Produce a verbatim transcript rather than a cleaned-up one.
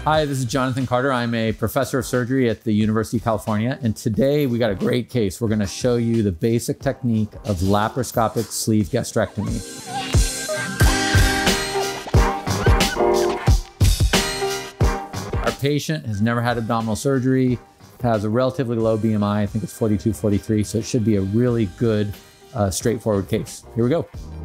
Hi, this is Jonathan Carter. I'm a professor of surgery at the University of California, and today we got a great case. We're going to show you the basic technique of laparoscopic sleeve gastrectomy. Our patient has never had abdominal surgery, has a relatively low B M I, I think it's forty-two, forty-three, so it should be a really good, uh, straightforward case. Here we go.